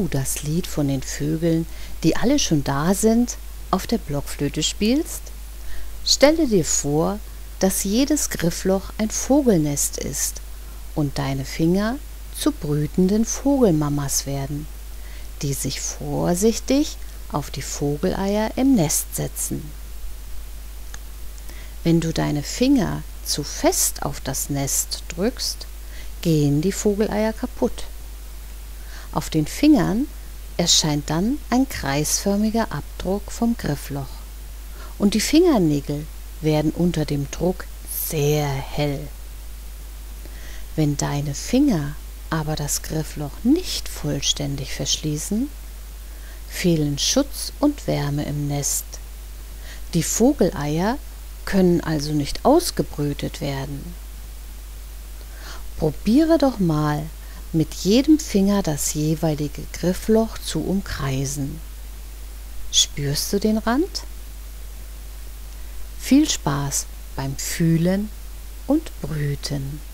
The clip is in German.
du das Lied von den Vögeln, die alle schon da sind, auf der Blockflöte spielst? Stelle dir vor, dass jedes Griffloch ein Vogelnest ist und deine Finger zu brütenden Vogelmamas werden, die sich vorsichtig auf die Vogeleier im Nest setzen. Wenn du deine Finger zu fest auf das Nest drückst, gehen die Vogeleier kaputt. Auf den Fingern erscheint dann ein kreisförmiger Abdruck vom Griffloch und die Fingernägel werden unter dem Druck sehr hell. Wenn deine Finger aber das Griffloch nicht vollständig verschließen, fehlen Schutz und Wärme im Nest. Die Vogeleier können also nicht ausgebrütet werden. Probiere doch mal, mit jedem Finger das jeweilige Griffloch zu umkreisen. Spürst du den Rand? Viel Spaß beim Fühlen und Brüten.